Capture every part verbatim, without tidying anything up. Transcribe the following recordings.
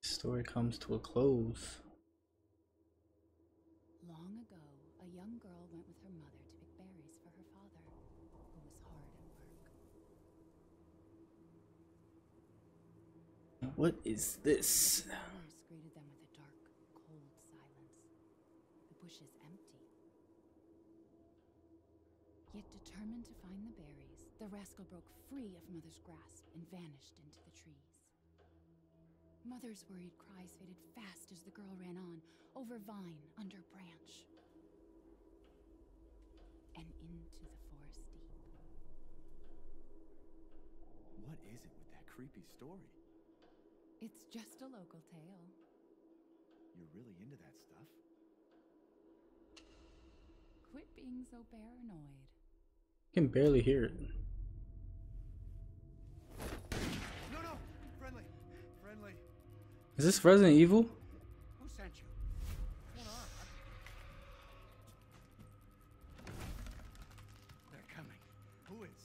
Story comes to a close. Long ago, a young girl went with her mother to pick berries for her father, who was hard at work. What is this? The forest greeted them with a dark, cold silence. The bushes empty. Yet determined to find the berries, the rascal broke free of Mother's grasp and vanished into the trees. Mother's worried cries faded fast as the girl ran on, over vine, under branch, and into the forest deep. What is it with that creepy story? It's just a local tale. You're really into that stuff? Quit being so paranoid. I can barely hear it. No, no! Friendly! Friendly! Is this Resident Evil? Who sent you? What's going on? They're coming. Who is?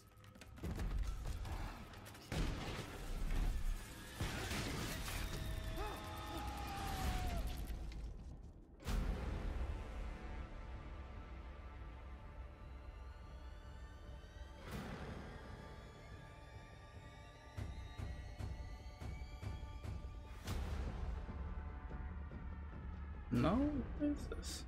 No? What is this?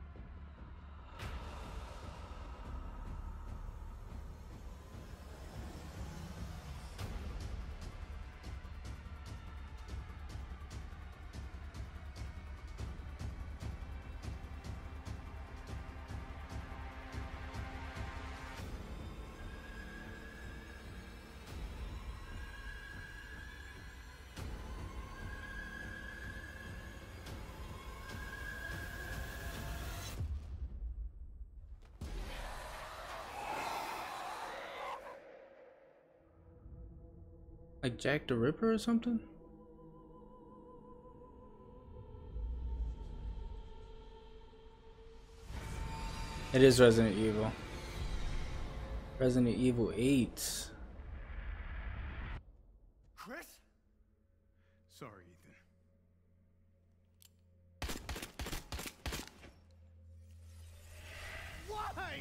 Like Jack the Ripper or something? It is Resident Evil. Resident Evil eight. Chris? Sorry, Ethan. Why?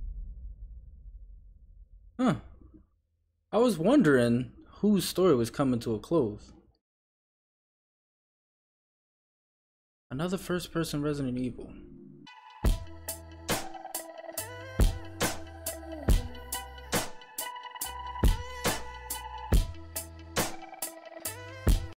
Huh. I was wondering whose story was coming to a close. Another first person Resident Evil.